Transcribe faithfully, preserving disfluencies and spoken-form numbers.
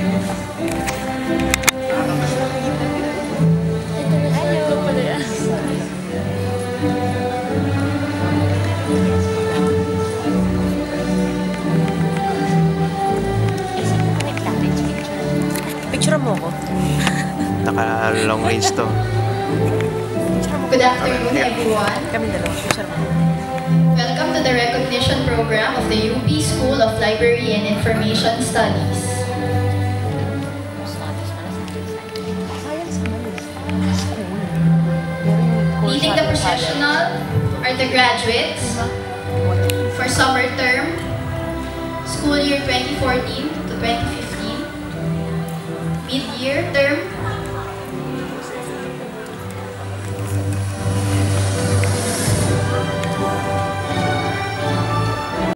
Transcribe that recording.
Picture mo ko. Naka-long range to. Good afternoon, everyone. Kami dalawa. Picture mo. Welcome to the recognition program of the U P School of Library and Information Studies. Leading the processional are the graduates for summer term, school year twenty fourteen to twenty fifteen, mid-year term,